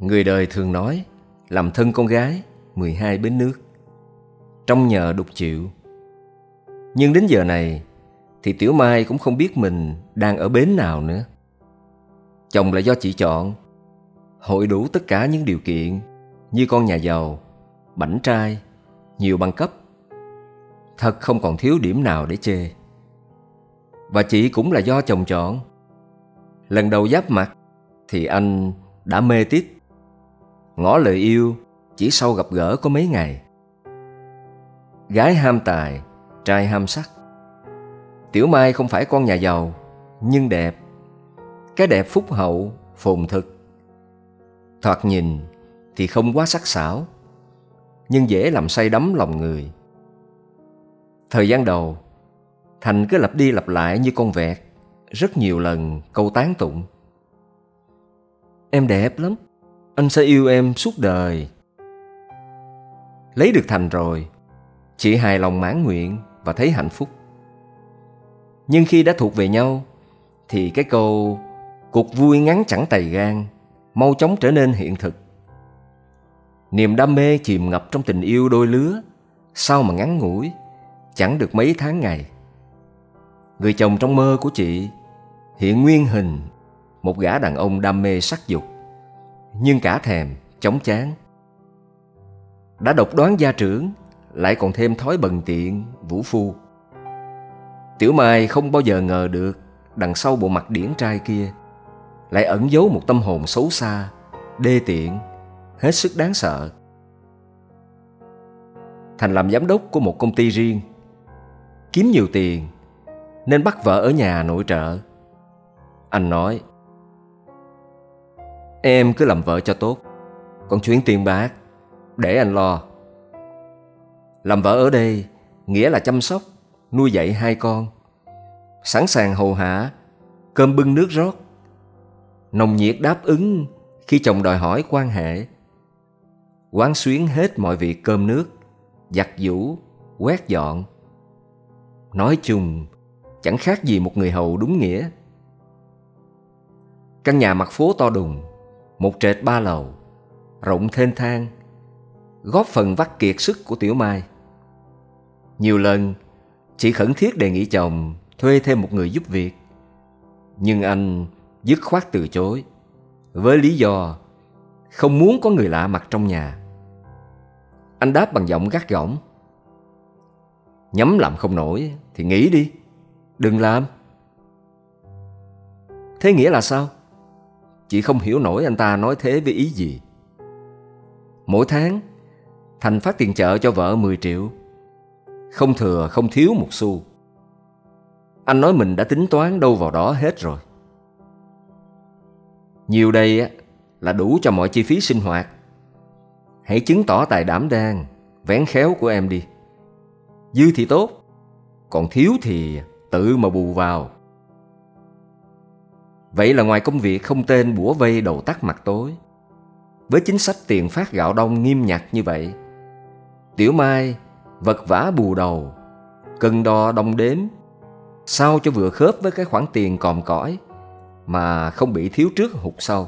Người đời thường nói làm thân con gái 12 bến nước, trong nhờ đục chịu. Nhưng đến giờ này thì Tiểu Mai cũng không biết mình đang ở bến nào nữa. Chồng là do chị chọn, hội đủ tất cả những điều kiện như con nhà giàu, bảnh trai, nhiều bằng cấp. Thật không còn thiếu điểm nào để chê. Và chị cũng là do chồng chọn. Lần đầu giáp mặt thì anh đã mê tít, ngỏ lời yêu chỉ sau gặp gỡ có mấy ngày. Gái ham tài, trai ham sắc. Tiểu Mai không phải con nhà giàu, nhưng đẹp. Cái đẹp phúc hậu, phồn thực. Thoạt nhìn thì không quá sắc sảo, nhưng dễ làm say đắm lòng người. Thời gian đầu, Thành cứ lặp đi lặp lại như con vẹt rất nhiều lần câu tán tụng: "Em đẹp lắm, anh sẽ yêu em suốt đời." Lấy được Thành rồi, chị hài lòng mãn nguyện và thấy hạnh phúc. Nhưng khi đã thuộc về nhau thì cái câu "cuộc vui ngắn chẳng tày gan" mau chóng trở nên hiện thực. Niềm đam mê chìm ngập trong tình yêu đôi lứa sao mà ngắn ngủi, chẳng được mấy tháng ngày. Người chồng trong mơ của chị hiện nguyên hình một gã đàn ông đam mê sắc dục, nhưng cả thèm chóng chán. Đã độc đoán gia trưởng, lại còn thêm thói bần tiện vũ phu. Tiểu Mai không bao giờ ngờ được đằng sau bộ mặt điển trai kia lại ẩn giấu một tâm hồn xấu xa, đê tiện, hết sức đáng sợ. Thành làm giám đốc của một công ty riêng, kiếm nhiều tiền nên bắt vợ ở nhà nội trợ. Anh nói: "Em cứ làm vợ cho tốt, còn chuyện tiền bạc để anh lo." Làm vợ ở đây nghĩa là chăm sóc, nuôi dạy hai con, sẵn sàng hầu hạ, cơm bưng nước rót, nồng nhiệt đáp ứng khi chồng đòi hỏi quan hệ, quán xuyến hết mọi việc cơm nước, giặt giũ, quét dọn. Nói chung chẳng khác gì một người hầu đúng nghĩa. Căn nhà mặt phố to đùng, một trệt 3 lầu, rộng thênh thang, góp phần vắt kiệt sức của Tiểu Mai. Nhiều lần chị khẩn thiết đề nghị chồng thuê thêm một người giúp việc, nhưng anh dứt khoát từ chối với lý do không muốn có người lạ mặt trong nhà. Anh đáp bằng giọng gắt gỏng: "Nhắm làm không nổi thì nghỉ đi, đừng làm." Thế nghĩa là sao? Chị không hiểu nổi anh ta nói thế với ý gì. Mỗi tháng Thành phát tiền chợ cho vợ 10 triệu, không thừa không thiếu một xu. Anh nói mình đã tính toán đâu vào đó hết rồi. Nhiều đây là đủ cho mọi chi phí sinh hoạt. Hãy chứng tỏ tài đảm đang, vén khéo của em đi. Dư thì tốt, còn thiếu thì tự mà bù vào. Vậy là ngoài công việc không tên bủa vây đầu tắt mặt tối, với chính sách tiền phát gạo đông nghiêm ngặt như vậy, Tiểu Mai vật vã bù đầu, cân đo đong đếm, sao cho vừa khớp với cái khoản tiền còm cõi mà không bị thiếu trước hụt sau.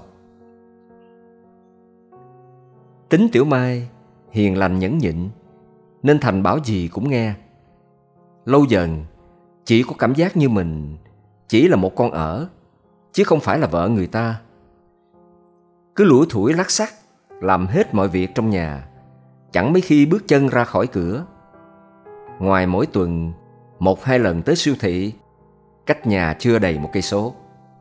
Tính Tiểu Mai hiền lành nhẫn nhịn nên Thành bảo gì cũng nghe. Lâu dần chị có cảm giác như mình chỉ là một con ở, chứ không phải là vợ người ta. Cứ lủi thủi lắc xắc làm hết mọi việc trong nhà, chẳng mấy khi bước chân ra khỏi cửa. Ngoài mỗi tuần 1-2 lần tới siêu thị, cách nhà chưa đầy 1 cây số.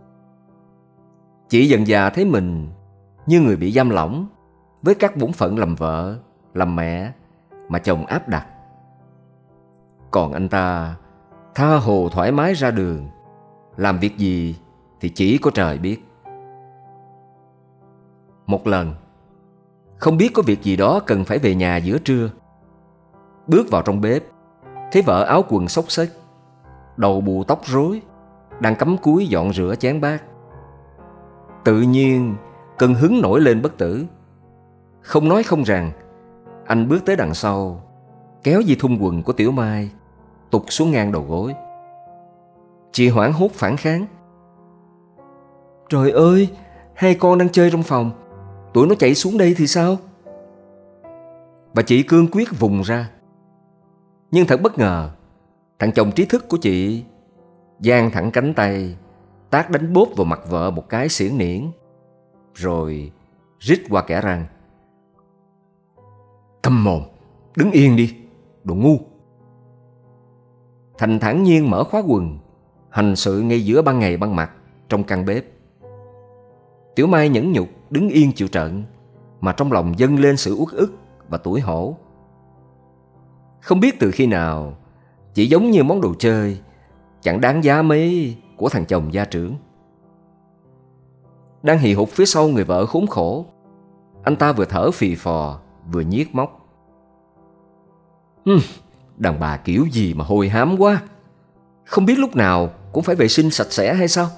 Chị dần dà thấy mình như người bị giam lỏng với các bổn phận làm vợ, làm mẹ mà chồng áp đặt. Còn anh ta tha hồ thoải mái ra đường, làm việc gì thì chỉ có trời biết. Một lần, không biết có việc gì đó cần phải về nhà giữa trưa. Bước vào trong bếp, thấy vợ áo quần xốc xếch, đầu bù tóc rối, đang cắm cúi dọn rửa chén bát. Tự nhiên cơn hứng nổi lên bất tử. Không nói không rằng, anh bước tới đằng sau, kéo dây thun quần của Tiểu Mai tụt xuống ngang đầu gối. Chị hoảng hốt phản kháng: "Trời ơi, hai con đang chơi trong phòng, tụi nó chạy xuống đây thì sao? Và chị cương quyết vùng ra. Nhưng thật bất ngờ, thằng chồng trí thức của chị dang thẳng cánh tay, tát đánh bốp vào mặt vợ một cái xiển niễn, rồi rít qua kẽ răng: "Câm mồm, đứng yên đi, đồ ngu." Thành thản nhiên mở khóa quần, hành sự ngay giữa ban ngày ban mặt trong căn bếp. Tiểu Mai nhẫn nhục đứng yên chịu trận, mà trong lòng dâng lên sự uất ức và tủi hổ. Không biết từ khi nào, chỉ giống như món đồ chơi chẳng đáng giá mấy của thằng chồng gia trưởng. Đang hì hục phía sau người vợ khốn khổ, anh ta vừa thở phì phò vừa nhiếc móc: Đàn bà kiểu gì mà hôi hám quá, không biết lúc nào cũng phải vệ sinh sạch sẽ hay sao?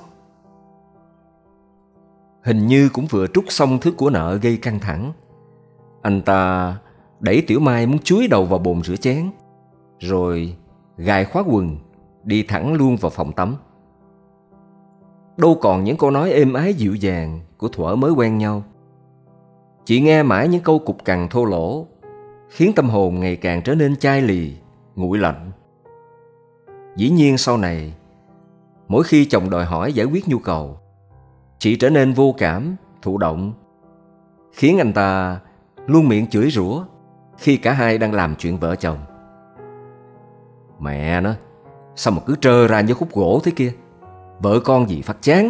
Hình như cũng vừa trút xong thứ của nợ gây căng thẳng, anh ta đẩy Tiểu Mai muốn chúi đầu vào bồn rửa chén, rồi gài khóa quần đi thẳng luôn vào phòng tắm. Đâu còn những câu nói êm ái dịu dàng của thuở mới quen nhau. Chị nghe mãi những câu cục cằn thô lỗ, khiến tâm hồn ngày càng trở nên chai lì, nguội lạnh. Dĩ nhiên sau này, mỗi khi chồng đòi hỏi giải quyết nhu cầu, chị trở nên vô cảm, thụ động, khiến anh ta luôn miệng chửi rủa khi cả hai đang làm chuyện vợ chồng. Mẹ nó, sao mà cứ trơ ra như khúc gỗ thế kia, vợ con gì phát chán.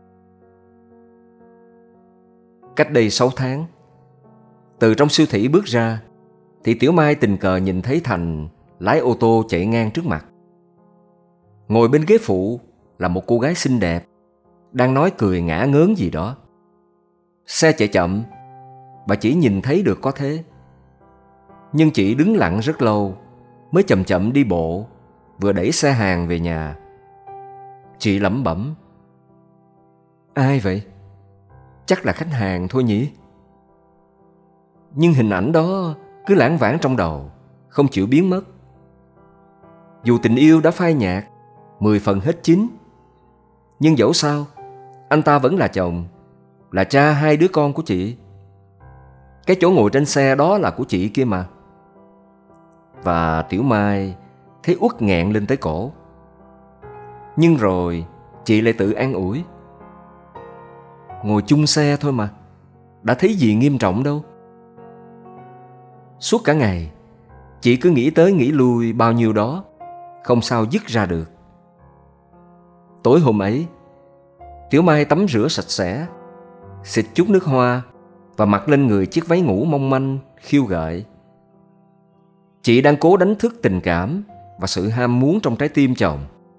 Cách đây 6 tháng, từ trong siêu thị bước ra, thì Tiểu Mai tình cờ nhìn thấy Thành lái ô tô chạy ngang trước mặt. Ngồi bên ghế phụ là một cô gái xinh đẹp, đang nói cười ngả ngớn gì đó. Xe chạy chậm, bà chỉ nhìn thấy được có thế. Nhưng chị đứng lặng rất lâu, mới chậm chậm đi bộ, vừa đẩy xe hàng về nhà. Chị lẩm bẩm: Ai vậy? Chắc là khách hàng thôi nhỉ? Nhưng hình ảnh đó cứ lãng vãng trong đầu, không chịu biến mất. Dù tình yêu đã phai nhạt, 10 phần hết chín, nhưng dẫu sao, anh ta vẫn là chồng, là cha hai đứa con của chị. Cái chỗ ngồi trên xe đó là của chị kia mà. Và Tiểu Mai thấy uất nghẹn lên tới cổ. Nhưng rồi chị lại tự an ủi: ngồi chung xe thôi mà, đã thấy gì nghiêm trọng đâu. Suốt cả ngày, chị cứ nghĩ tới nghĩ lui bao nhiêu đó, không sao dứt ra được. Tối hôm ấy, Tiểu Mai tắm rửa sạch sẽ, xịt chút nước hoa và mặc lên người chiếc váy ngủ mong manh, khiêu gợi. Chị đang cố đánh thức tình cảm và sự ham muốn trong trái tim chồng.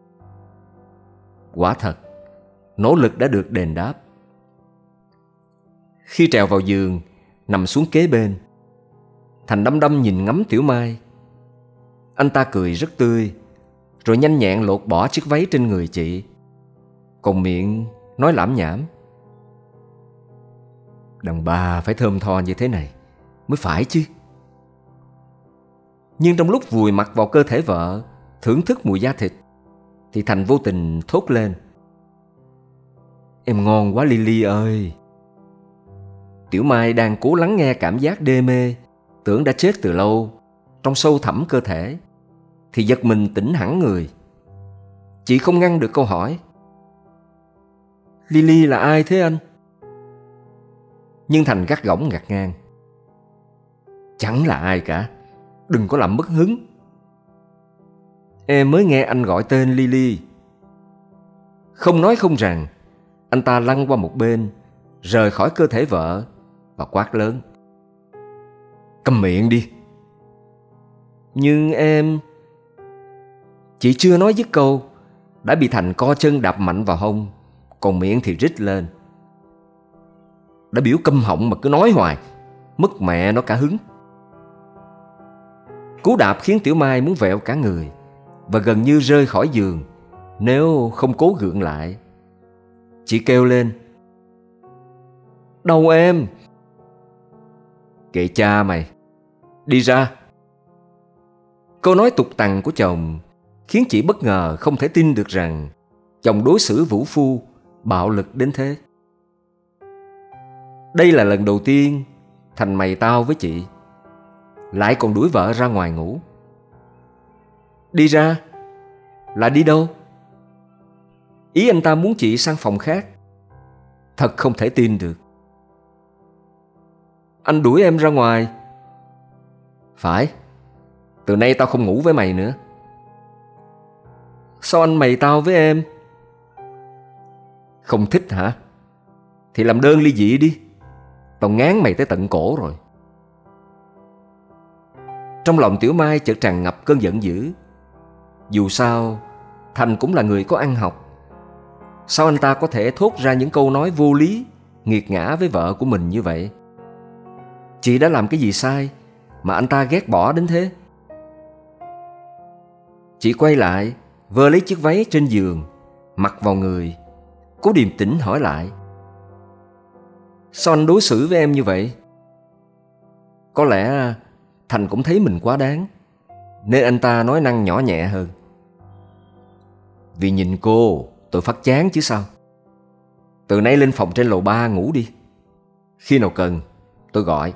Quả thật, nỗ lực đã được đền đáp. Khi trèo vào giường, nằm xuống kế bên, Thành đăm đăm nhìn ngắm Tiểu Mai. Anh ta cười rất tươi, rồi nhanh nhẹn lột bỏ chiếc váy trên người chị, còn miệng nói lảm nhảm: đàn bà phải thơm tho như thế này mới phải chứ. Nhưng trong lúc vùi mặt vào cơ thể vợ, thưởng thức mùi da thịt, thì Thành vô tình thốt lên: em ngon quá Lily ơi. Tiểu Mai đang cố lắng nghe cảm giác đê mê, tưởng đã chết từ lâu, trong sâu thẳm cơ thể, thì giật mình tỉnh hẳn người. Chị không ngăn được câu hỏi: Lily là ai thế anh? Nhưng Thành gắt gỏng gạt ngang: chẳng là ai cả, đừng có làm mất hứng. Em mới nghe anh gọi tên Lily. Không nói không rằng, anh ta lăn qua một bên, rời khỏi cơ thể vợ và quát lớn: câm miệng đi. Nhưng em... Chị chưa nói dứt câu, đã bị Thành co chân đạp mạnh vào hông, còn miệng thì rít lên: đã biểu câm họng mà cứ nói hoài, mất mẹ nó cả hứng. Cú đạp khiến Tiểu Mai muốn vẹo cả người và gần như rơi khỏi giường nếu không cố gượng lại. Chị kêu lên: đau em. Kệ cha mày, đi ra. Câu nói tục tằn của chồng khiến chị bất ngờ không thể tin được rằng chồng đối xử vũ phu, bạo lực đến thế. Đây là lần đầu tiên Thành mày tao với chị, lại còn đuổi vợ ra ngoài ngủ. Đi ra? Là đi đâu? Ý anh ta muốn chị sang phòng khác. Thật không thể tin được. Anh đuổi em ra ngoài? Phải. Từ nay tao không ngủ với mày nữa. Sao anh mày tao với em? Không thích hả? Thì làm đơn ly dị đi. Tao ngán mày tới tận cổ rồi. Trong lòng Tiểu Mai chợt tràn ngập cơn giận dữ. Dù sao Thành cũng là người có ăn học. Sao anh ta có thể thốt ra những câu nói vô lý, nghiệt ngã với vợ của mình như vậy? Chị đã làm cái gì sai mà anh ta ghét bỏ đến thế? Chị quay lại, vơ lấy chiếc váy trên giường, mặc vào người, cố điềm tĩnh hỏi lại. Sao anh đối xử với em như vậy? Có lẽ Thành cũng thấy mình quá đáng, nên anh ta nói năng nhỏ nhẹ hơn. Vì nhìn cô, tôi phát chán chứ sao. Từ nay lên phòng trên lầu 3 ngủ đi. Khi nào cần, tôi gọi.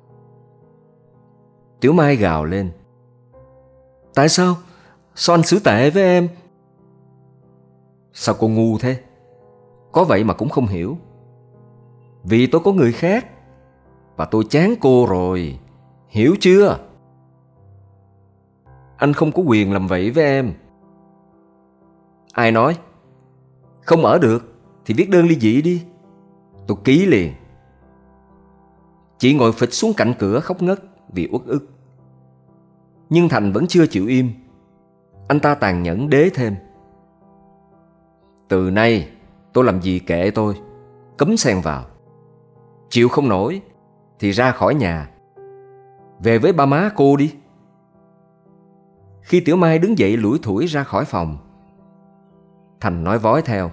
Tiểu Mai gào lên. Tại sao? Sao anh xử tệ với em? Sao cô ngu thế? Có vậy mà cũng không hiểu. Vì tôi có người khác, và tôi chán cô rồi. Hiểu chưa? Anh không có quyền làm vậy với em. Ai nói? Không ở được thì viết đơn ly dị đi. Tôi ký liền. Chị ngồi phịch xuống cạnh cửa khóc ngất vì uất ức. Nhưng Thành vẫn chưa chịu im. Anh ta tàn nhẫn đế thêm. Từ nay tôi làm gì kệ tôi, cấm xen vào. Chịu không nổi thì ra khỏi nhà, về với ba má cô đi. Khi Tiểu Mai đứng dậy lủi thủi ra khỏi phòng, Thành nói vói theo.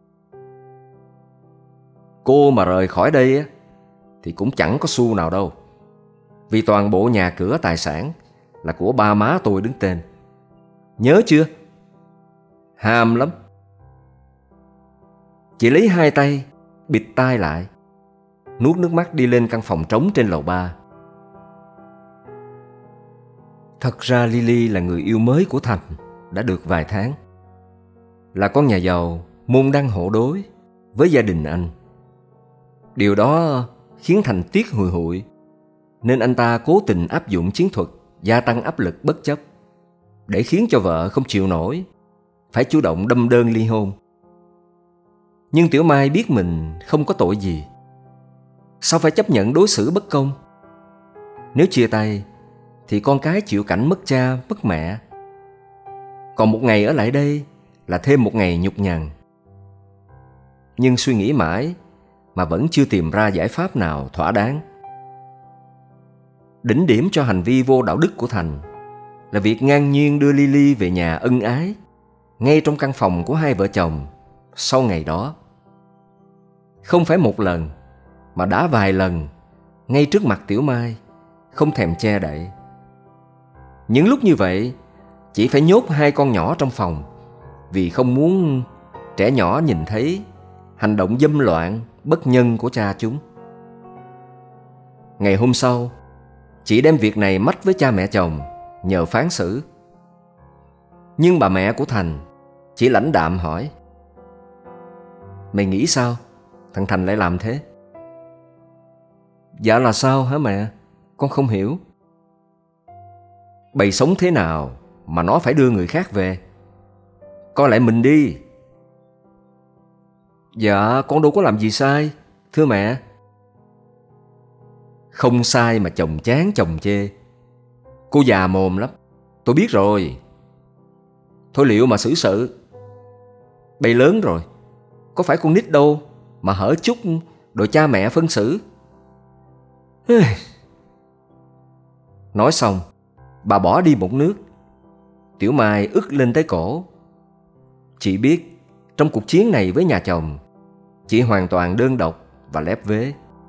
Cô mà rời khỏi đây á, thì cũng chẳng có xu nào đâu. Vì toàn bộ nhà cửa tài sản là của ba má tôi đứng tên. Nhớ chưa? Ham lắm. Chị lấy hai tay bịt tai lại, nuốt nước mắt đi lên căn phòng trống trên lầu 3. Thật ra Lily là người yêu mới của Thành đã được vài tháng. Là con nhà giàu môn đăng hộ đối với gia đình anh. Điều đó khiến Thành tiếc hùi hụi, nên anh ta cố tình áp dụng chiến thuật gia tăng áp lực bất chấp, để khiến cho vợ không chịu nổi, phải chủ động đâm đơn ly hôn. Nhưng Tiểu Mai biết mình không có tội gì. Sao phải chấp nhận đối xử bất công? Nếu chia tay thì con cái chịu cảnh mất cha mất mẹ. Còn một ngày ở lại đây là thêm một ngày nhục nhằn. Nhưng suy nghĩ mãi mà vẫn chưa tìm ra giải pháp nào thỏa đáng. Đỉnh điểm cho hành vi vô đạo đức của Thành là việc ngang nhiên đưa Lily về nhà ân ái ngay trong căn phòng của hai vợ chồng sau ngày đó. Không phải một lần mà đã vài lần, ngay trước mặt Tiểu Mai, không thèm che đậy. Những lúc như vậy chỉ phải nhốt hai con nhỏ trong phòng, vì không muốn trẻ nhỏ nhìn thấy hành động dâm loạn, bất nhân của cha chúng. Ngày hôm sau, chị đem việc này mách với cha mẹ chồng, nhờ phán xử. Nhưng bà mẹ của Thành chỉ lãnh đạm hỏi: Mày nghĩ sao? Thằng Thành lại làm thế. Dạ là sao hả mẹ? Con không hiểu. Bày sống thế nào mà nó phải đưa người khác về? Coi lại mình đi. Dạ con đâu có làm gì sai, thưa mẹ. Không sai mà chồng chán chồng chê. Cô già mồm lắm, tôi biết rồi. Thôi liệu mà xử sự. Bày lớn rồi, có phải con nít đâu mà hở chút đòi cha mẹ phân xử. Nói xong, bà bỏ đi một nước. Tiểu Mai ức lên tới cổ. Chị biết trong cuộc chiến này với nhà chồng, chị hoàn toàn đơn độc và lép vế.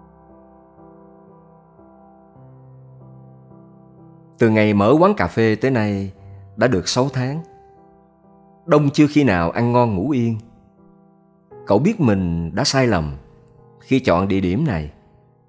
Từ ngày mở quán cà phê tới nay đã được 6 tháng. Đông chưa khi nào ăn ngon ngủ yên. Cậu biết mình đã sai lầm khi chọn địa điểm này.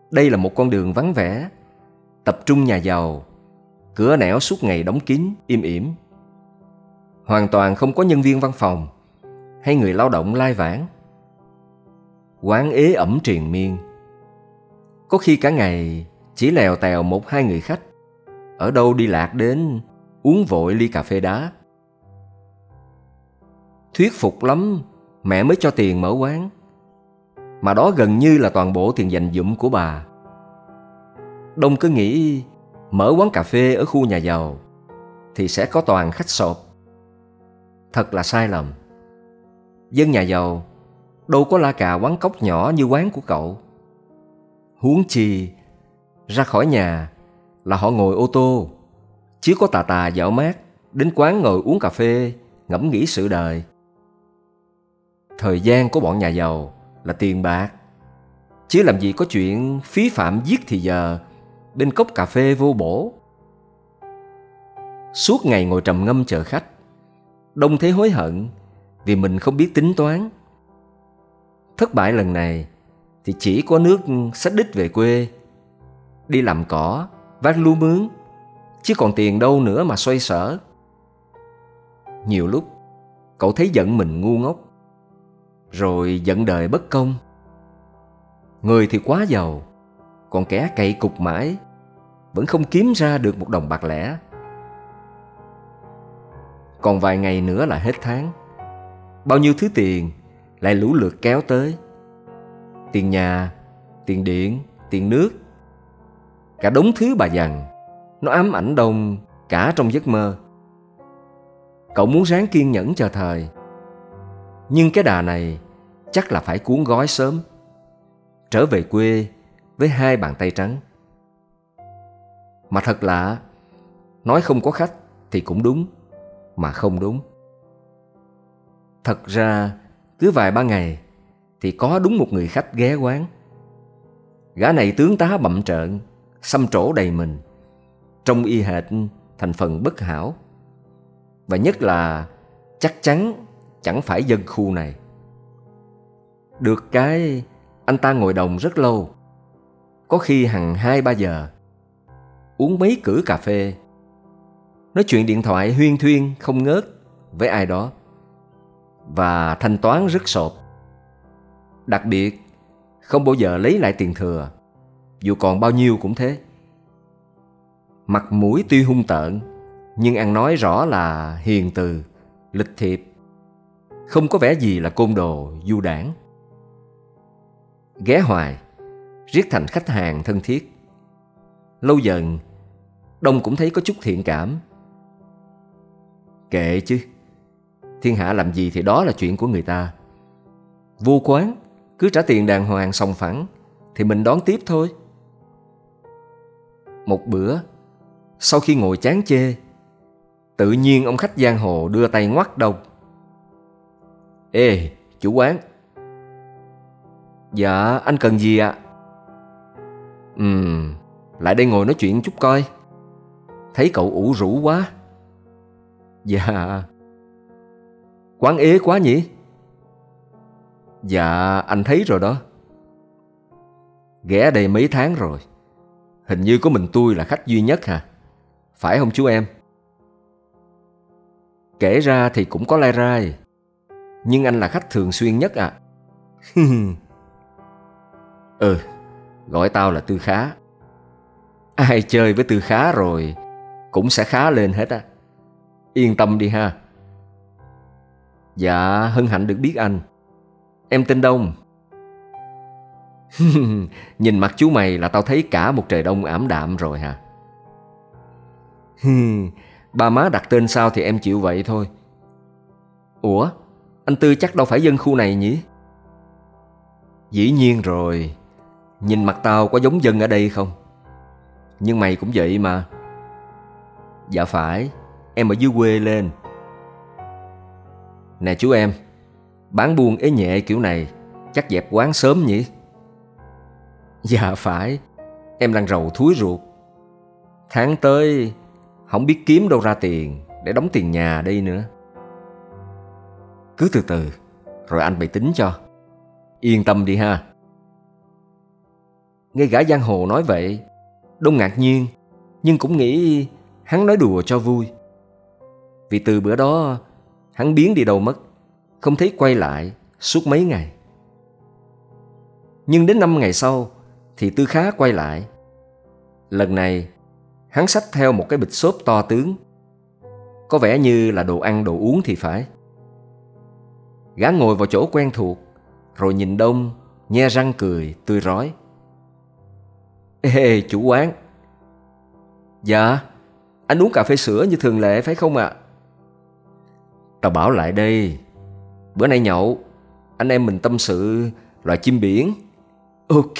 Đây là một con đường vắng vẻ, tập trung nhà giàu, cửa nẻo suốt ngày đóng kín, im ỉm. Hoàn toàn không có nhân viên văn phòng hay người lao động lai vãng. Quán ế ẩm triền miên. Có khi cả ngày chỉ lèo tèo 1-2 người khách, ở đâu đi lạc đến uống vội ly cà phê đá. Thuyết phục lắm mẹ mới cho tiền mở quán, mà đó gần như là toàn bộ tiền dành dụm của bà. Đông cứ nghĩ mở quán cà phê ở khu nhà giàu thì sẽ có toàn khách sộp. Thật là sai lầm. Dân nhà giàu đâu có la cà quán cóc nhỏ như quán của cậu. Huống chi ra khỏi nhà là họ ngồi ô tô, chứ có tà tà dạo mát đến quán ngồi uống cà phê, ngẫm nghĩ sự đời. Thời gian của bọn nhà giàu là tiền bạc, chứ làm gì có chuyện phí phạm giết thì giờ bên cốc cà phê vô bổ. Suốt ngày ngồi trầm ngâm chờ khách, Đông thấy hối hận vì mình không biết tính toán. Thất bại lần này thì chỉ có nước xách đích về quê, đi làm cỏ, vác lúa mướn, chứ còn tiền đâu nữa mà xoay sở. Nhiều lúc cậu thấy giận mình ngu ngốc, rồi giận đời bất công. Người thì quá giàu, còn kẻ cậy cục mãi vẫn không kiếm ra được một đồng bạc lẻ. Còn vài ngày nữa là hết tháng, bao nhiêu thứ tiền lại lũ lượt kéo tới. Tiền nhà, tiền điện, tiền nước, cả đống thứ bà dằn, nó ám ảnh Đông cả trong giấc mơ. Cậu muốn ráng kiên nhẫn chờ thời, nhưng cái đà này chắc là phải cuốn gói sớm, trở về quê với 2 bàn tay trắng. Mà thật lạ, nói không có khách thì cũng đúng, mà không đúng. Thật ra cứ vài 3 ngày thì có đúng một người khách ghé quán. Gã này tướng tá bặm trợn, xăm trổ đầy mình, trông y hệt thành phần bất hảo. Và nhất là chắc chắn chẳng phải dân khu này. Được cái anh ta ngồi đồng rất lâu, có khi hằng 2-3 giờ, uống mấy cữ cà phê, nói chuyện điện thoại huyên thuyên không ngớt với ai đó, và thanh toán rất sộp. Đặc biệt không bao giờ lấy lại tiền thừa, dù còn bao nhiêu cũng thế. Mặt mũi tuy hung tợn, nhưng ăn nói rõ là hiền từ, lịch thiệp, không có vẻ gì là côn đồ du đảng. Ghé hoài riết thành khách hàng thân thiết. Lâu dần Đông cũng thấy có chút thiện cảm. Kệ chứ, thiên hạ làm gì thì đó là chuyện của người ta. Vô quán cứ trả tiền đàng hoàng sòng phẳng thì mình đón tiếp thôi. Một bữa, sau khi ngồi chán chê, tự nhiên ông khách giang hồ đưa tay ngoắt Đông. Ê, chủ quán. Dạ, anh cần gì ạ? Lại đây ngồi nói chuyện chút coi. Thấy cậu ủ rũ quá. Dạ. Quán ế quá nhỉ? Dạ, anh thấy rồi đó. Ghé đây mấy tháng rồi, hình như có mình tôi là khách duy nhất hả? Phải không chú em? Kể ra thì cũng có lai rai, nhưng anh là khách thường xuyên nhất à. Gọi tao là Tư Khá. Ai chơi với Tư Khá rồi cũng sẽ khá lên hết á. Yên tâm đi ha. Dạ, hân hạnh được biết anh. Em tên Đông. Nhìn mặt chú mày là tao thấy cả một trời đông ảm đạm rồi hả? Ba má đặt tên sao thì em chịu vậy thôi. Ủa, anh Tư chắc đâu phải dân khu này nhỉ? Dĩ nhiên rồi. Nhìn mặt tao có giống dân ở đây không? Nhưng mày cũng vậy mà. Dạ phải, em ở dưới quê lên. Nè chú em, bán buôn ế nhẹ kiểu này chắc dẹp quán sớm nhỉ? Dạ phải, em đang rầu thúi ruột. Tháng tới không biết kiếm đâu ra tiền để đóng tiền nhà đây nữa. Cứ từ từ, rồi anh bày tính cho. Yên tâm đi ha. Nghe gã giang hồ nói vậy, Đông ngạc nhiên, nhưng cũng nghĩ hắn nói đùa cho vui. Vì từ bữa đó hắn biến đi đâu mất, không thấy quay lại suốt mấy ngày. Nhưng đến 5 ngày sau thì Tư Khá quay lại. Lần này hắn xách theo một cái bịch xốp to tướng, có vẻ như là đồ ăn đồ uống thì phải. Gã ngồi vào chỗ quen thuộc, rồi nhìn Đông nhe răng cười tươi rói. Ê chủ quán. Dạ, anh uống cà phê sữa như thường lệ phải không ạ? Tao bảo lại đây, bữa nay nhậu, anh em mình tâm sự loài chim biển. Ok.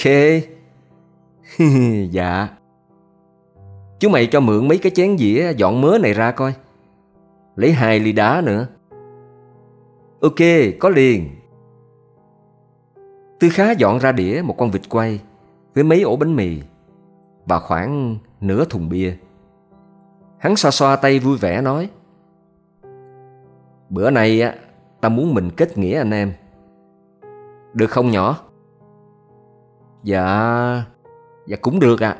Dạ. Chú mày cho mượn mấy cái chén dĩa dọn mớ này ra coi. Lấy 2 ly đá nữa. Ok, có liền. Tư Khá dọn ra đĩa một con vịt quay với mấy ổ bánh mì và khoảng nửa thùng bia. Hắn xoa xoa tay vui vẻ nói: Bữa nay á, ta muốn mình kết nghĩa anh em. Được không nhỏ? Dạ cũng được ạ.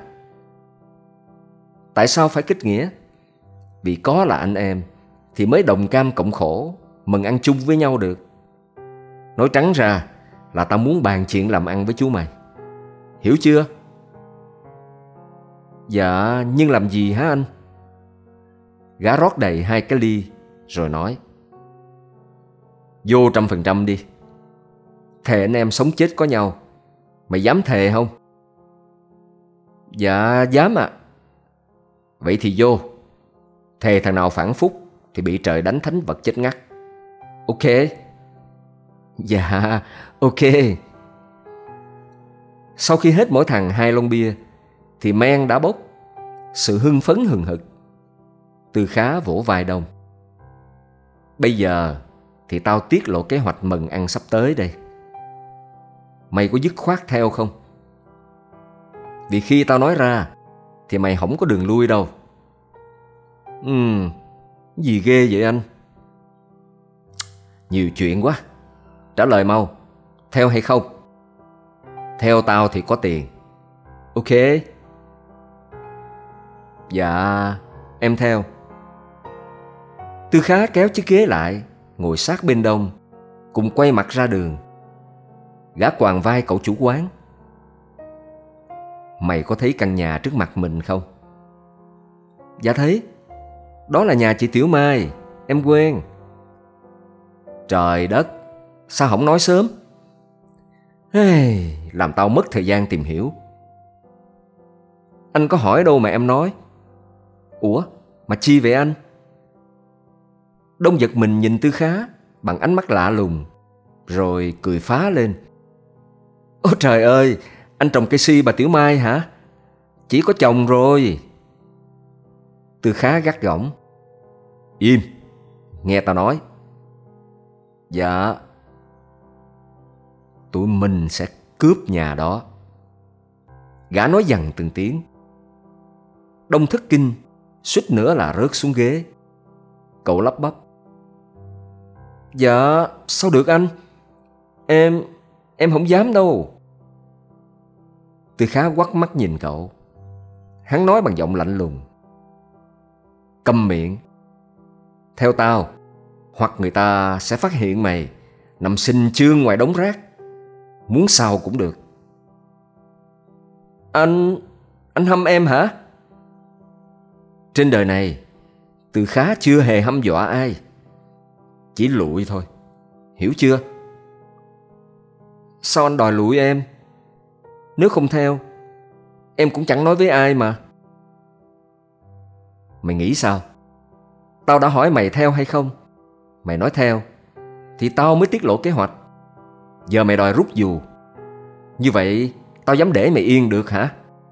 Tại sao phải kết nghĩa? Vì có là anh em thì mới đồng cam cộng khổ, mừng ăn chung với nhau được. Nói trắng ra là ta muốn bàn chuyện làm ăn với chú mày. Hiểu chưa? Dạ, nhưng làm gì hả anh? Gã rót đầy 2 cái ly rồi nói: Vô 100% đi. Thề anh em sống chết có nhau. Mày dám thề không? Dạ dám ạ. Vậy thì vô. Thề thằng nào phản phúc thì bị trời đánh thánh vật chết ngắt. Ok? Dạ ok. Sau khi hết mỗi thằng 2 lon bia thì men đã bốc, sự hưng phấn hừng hực. Tư Khá vỗ vai Đông: Bây giờ thì tao tiết lộ kế hoạch mừng ăn sắp tới đây. Mày có dứt khoát theo không? Vì khi tao nói ra thì mày không có đường lui đâu. Gì ghê vậy anh? Nhiều chuyện quá. Trả lời mau. Theo hay không? Theo tao thì có tiền. Ok. Dạ em theo. Tư Khá kéo chiếc ghế lại, ngồi sát bên Đông, cùng quay mặt ra đường. Gã quàng vai cậu chủ quán: Mày có thấy căn nhà trước mặt mình không? Dạ thấy. Đó là nhà chị Tiểu Mai, em quen. Trời đất, sao không nói sớm? Làm tao mất thời gian tìm hiểu. Anh có hỏi đâu mà em nói. Ủa, mà chi vậy anh? Đông giật mình nhìn Tư Khá bằng ánh mắt lạ lùng, rồi cười phá lên: Ôi trời ơi, anh trồng cây si bà Tiểu Mai hả? Chỉ có chồng rồi. Tư Khá gắt gỏng: Im, nghe tao nói. Dạ. Tụi mình sẽ cướp nhà đó. Gã nói dằn từng tiếng. Đông thất kinh, suýt nữa là rớt xuống ghế. Cậu lắp bắp: Dạ, sao được anh? Em không dám đâu. Tư Khá quắt mắt nhìn cậu. Hắn nói bằng giọng lạnh lùng: Câm miệng. Theo tao, hoặc người ta sẽ phát hiện mày nằm xình chương ngoài đống rác. Muốn sao cũng được. Anh hăm em hả? Trên đời này, Tư Khá chưa hề hăm dọa ai. Chỉ lụi thôi. Hiểu chưa? Sao anh đòi lụi em? Nếu không theo, em cũng chẳng nói với ai mà. Mày nghĩ sao? Tao đã hỏi mày theo hay không. Mày nói theo thì tao mới tiết lộ kế hoạch. Giờ mày đòi rút dù. Như vậy tao dám để mày yên được hả?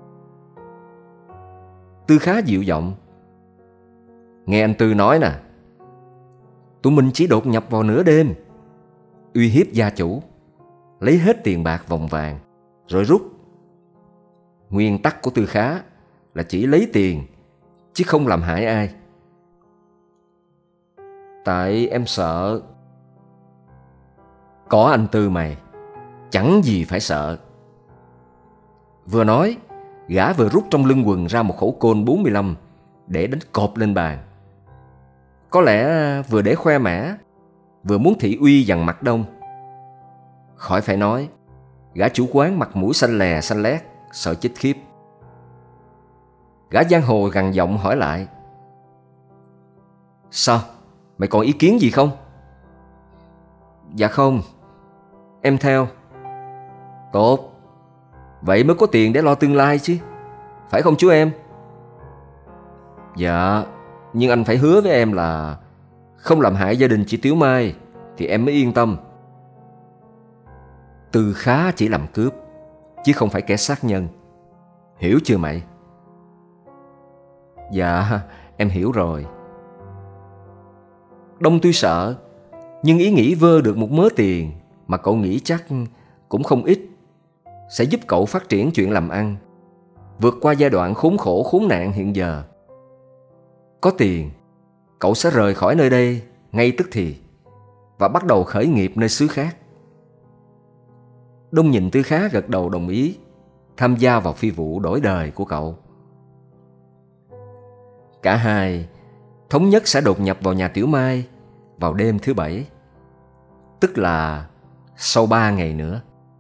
Tư Khá dịu giọng: Nghe anh Tư nói nè, tụi mình chỉ đột nhập vào nửa đêm, uy hiếp gia chủ, lấy hết tiền bạc vòng vàng rồi rút. Nguyên tắc của Tư Khá là chỉ lấy tiền chứ không làm hại ai. Tại em sợ. Có anh Tư mày, chẳng gì phải sợ. Vừa nói, gã vừa rút trong lưng quần ra một khẩu côn 45 để đánh cộp lên bàn. Có lẽ vừa để khoe mẽ, vừa muốn thị uy dằn mặt Đông. Khỏi phải nói, gã chủ quán mặt mũi xanh lè xanh lét, sợ chết khiếp. Gã giang hồ gằn giọng hỏi lại: "Sao? Mày còn ý kiến gì không?" "Dạ không, em theo." "Tốt, vậy mới có tiền để lo tương lai chứ, phải không chú em?" "Dạ, nhưng anh phải hứa với em là không làm hại gia đình chị Tiểu Mai thì em mới yên tâm." Tư Khá chỉ làm cướp, chứ không phải kẻ sát nhân. Hiểu chưa mày? "Dạ, em hiểu rồi." Đông tuy sợ, nhưng ý nghĩ vơ được một mớ tiền mà cậu nghĩ chắc cũng không ít sẽ giúp cậu phát triển chuyện làm ăn, vượt qua giai đoạn khốn khổ khốn nạn hiện giờ. Có tiền, cậu sẽ rời khỏi nơi đây ngay tức thì và bắt đầu khởi nghiệp nơi xứ khác. Đông nhìn Tư Khá gật đầu đồng ý tham gia vào phi vụ đổi đời của cậu. Cả hai thống nhất sẽ đột nhập vào nhà Tiểu Mai vào đêm thứ Bảy, tức là sau 3 ngày nữa.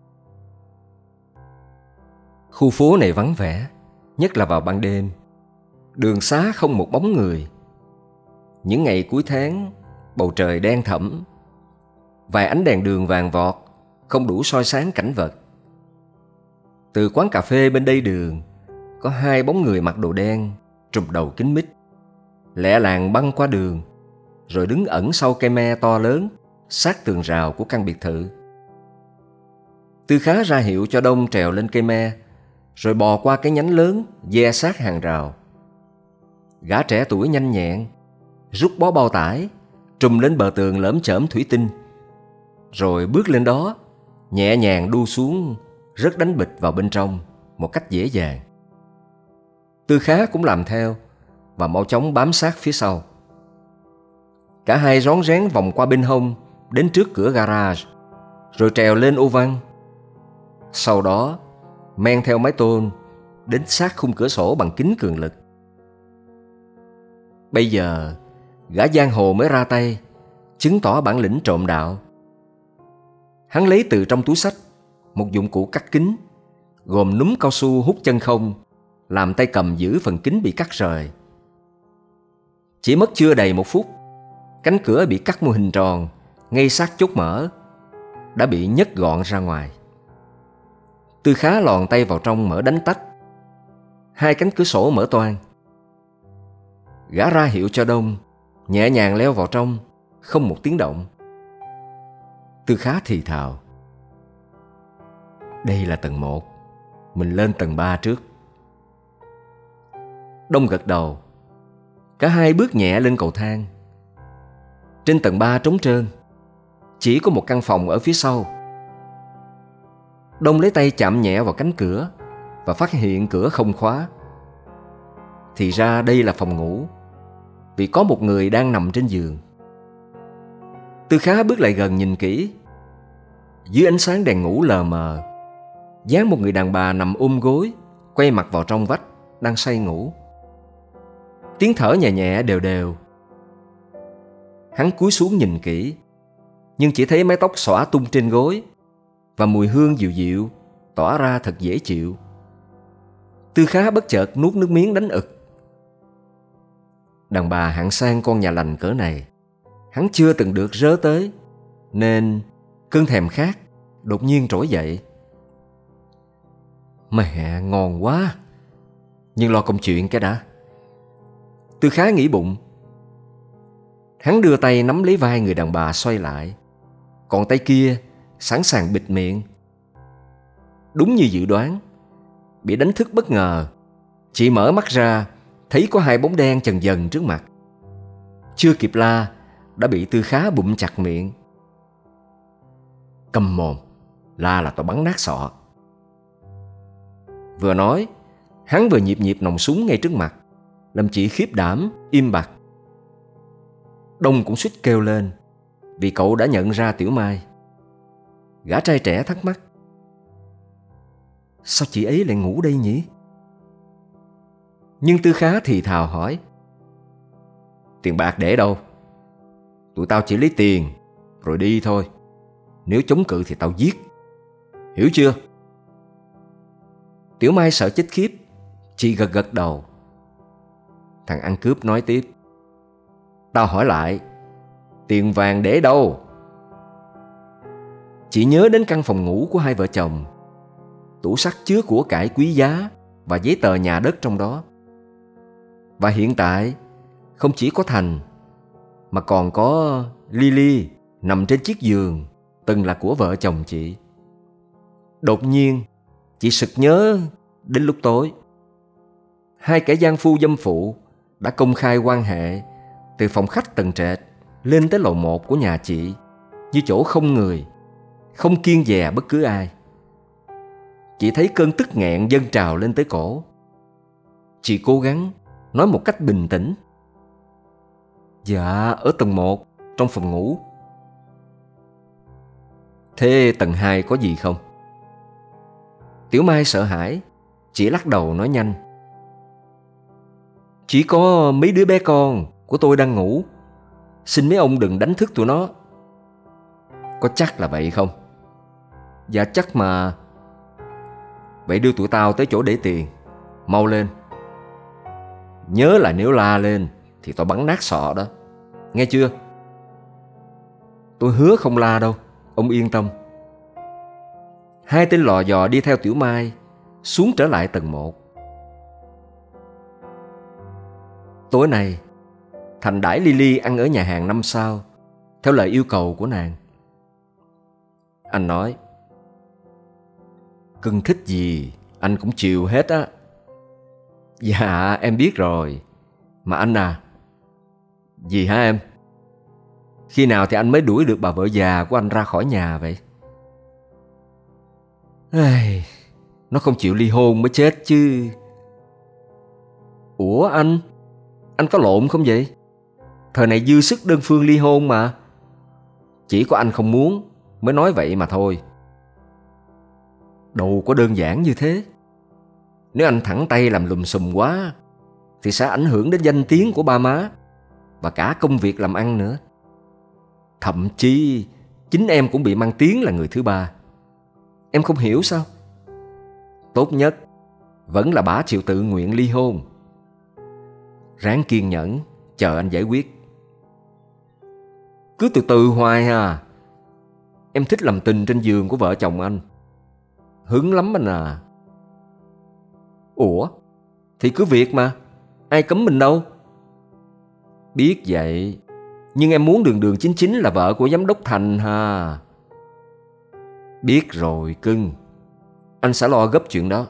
Khu phố này vắng vẻ, nhất là vào ban đêm. Đường xá không một bóng người. Những ngày cuối tháng, bầu trời đen thẫm, vài ánh đèn đường vàng vọt không đủ soi sáng cảnh vật. Từ quán cà phê bên đây đường, có 2 bóng người mặc đồ đen, trùm đầu kín mít, lẹ làng băng qua đường, rồi đứng ẩn sau cây me to lớn sát tường rào của căn biệt thự. Tư Khá ra hiệu cho Đông trèo lên cây me, rồi bò qua cái nhánh lớn ve sát hàng rào. Gã trẻ tuổi nhanh nhẹn rút bó bao tải trùm lên bờ tường lởm chởm thủy tinh, rồi bước lên đó, nhẹ nhàng đu xuống, rớt đánh bịch vào bên trong một cách dễ dàng. Tư Khá cũng làm theo và mau chóng bám sát phía sau. Cả hai rón rén vòng qua bên hông đến trước cửa garage, rồi trèo lên ô văn. Sau đó men theo mái tôn đến sát khung cửa sổ bằng kính cường lực. Bây giờ gã giang hồ mới ra tay chứng tỏ bản lĩnh trộm đạo. Hắn lấy từ trong túi xách một dụng cụ cắt kính, gồm núm cao su hút chân không, làm tay cầm giữ phần kính bị cắt rời. Chỉ mất chưa đầy 1 phút, cánh cửa bị cắt một hình tròn ngay sát chốt mở đã bị nhấc gọn ra ngoài. Tư Khá lòn tay vào trong mở đánh tách. 2 cánh cửa sổ mở toang. Gã ra hiệu cho Đông nhẹ nhàng leo vào trong, không một tiếng động. Tư Khá thì thào: "Đây là tầng 1, mình lên tầng 3 trước." Đông gật đầu. Cả hai bước nhẹ lên cầu thang. Trên tầng 3 trống trơn, chỉ có một căn phòng ở phía sau. Đông lấy tay chạm nhẹ vào cánh cửa và phát hiện cửa không khóa. Thì ra đây là phòng ngủ, vì có một người đang nằm trên giường. Tư Khá bước lại gần nhìn kỹ. Dưới ánh sáng đèn ngủ lờ mờ, dáng một người đàn bà nằm ôm gối, quay mặt vào trong vách, đang say ngủ. Tiếng thở nhẹ nhẹ đều đều. Hắn cúi xuống nhìn kỹ, nhưng chỉ thấy mái tóc xõa tung trên gối và mùi hương dịu dịu tỏa ra thật dễ chịu. Tư Khá bất chợt nuốt nước miếng đánh ực. Đàn bà hạng sang con nhà lành cỡ này hắn chưa từng được rớ tới, nên cơn thèm khát đột nhiên trỗi dậy. Mẹ, ngon quá, nhưng lo công chuyện cái đã. Tư Khá nghĩ bụng. Hắn đưa tay nắm lấy vai người đàn bà xoay lại, còn tay kia sẵn sàng bịt miệng. Đúng như dự đoán, bị đánh thức bất ngờ, chị mở mắt ra thấy có 2 bóng đen chần dần trước mặt. Chưa kịp la đã bị Tư Khá bụm chặt miệng. Câm mồm, la là tao bắn nát sọ. Vừa nói, hắn vừa nhịp nhịp nòng súng ngay trước mặt, làm chị khiếp đảm im bặt. Đông cũng suýt kêu lên, vì cậu đã nhận ra Tiểu Mai. Gã trai trẻ thắc mắc: sao chị ấy lại ngủ đây nhỉ? Nhưng Tư Khá thì thào hỏi: tiền bạc để đâu? Tụi tao chỉ lấy tiền rồi đi thôi. Nếu chống cự thì tao giết. Hiểu chưa? Tiểu Mai sợ chết khiếp, chị gật gật đầu. Thằng ăn cướp nói tiếp: tao hỏi lại, tiền vàng để đâu? Chị nhớ đến căn phòng ngủ của hai vợ chồng, tủ sắt chứa của cải quý giá và giấy tờ nhà đất trong đó. Và hiện tại không chỉ có Thành mà còn có Lily nằm trên chiếc giường từng là của vợ chồng chị. Đột nhiên chị sực nhớ đến lúc tối, hai kẻ gian phu dâm phụ đã công khai quan hệ từ phòng khách tầng trệt lên tới lầu 1 của nhà chị, như chỗ không người, không kiêng dè bất cứ ai. Chị thấy cơn tức nghẹn dâng trào lên tới cổ. Chị cố gắng nói một cách bình tĩnh: dạ, ở tầng 1, trong phòng ngủ. Thế tầng 2 có gì không? Tiểu Mai sợ hãi, chị lắc đầu nói nhanh: chỉ có mấy đứa bé con của tôi đang ngủ. Xin mấy ông đừng đánh thức tụi nó. Có chắc là vậy không? Dạ chắc mà. Vậy đưa tụi tao tới chỗ để tiền. Mau lên. Nhớ là nếu la lên thì tao bắn nát sọ đó. Nghe chưa? Tôi hứa không la đâu, ông yên tâm. Hai tên lò dò đi theo Tiểu Mai xuống trở lại tầng 1. Tối nay Thành đãi Lily ăn ở nhà hàng 5 sao theo lời yêu cầu của nàng. Anh nói: cưng thích gì anh cũng chiều hết á. Dạ em biết rồi. Mà anh à. Gì hả em? Khi nào thì anh mới đuổi được bà vợ già của anh ra khỏi nhà vậy? Nó không chịu ly hôn mới chết chứ. Ủa anh có lộn không vậy? Thời này dư sức đơn phương ly hôn mà. Chỉ có anh không muốn mới nói vậy mà thôi. Đâu có đơn giản như thế. Nếu anh thẳng tay làm lùm xùm quá thì sẽ ảnh hưởng đến danh tiếng của ba má và cả công việc làm ăn nữa. Thậm chí chính em cũng bị mang tiếng là người thứ ba. Em không hiểu sao? Tốt nhất vẫn là bả chịu tự nguyện ly hôn. Ráng kiên nhẫn chờ anh giải quyết. Cứ từ từ hoài à. Em thích làm tình trên giường của vợ chồng anh. Hứng lắm anh à. Ủa thì cứ việc mà, ai cấm mình đâu. Biết vậy, nhưng em muốn đường đường chính chính là vợ của giám đốc Thành ha. Biết rồi cưng, anh sẽ lo gấp chuyện đó.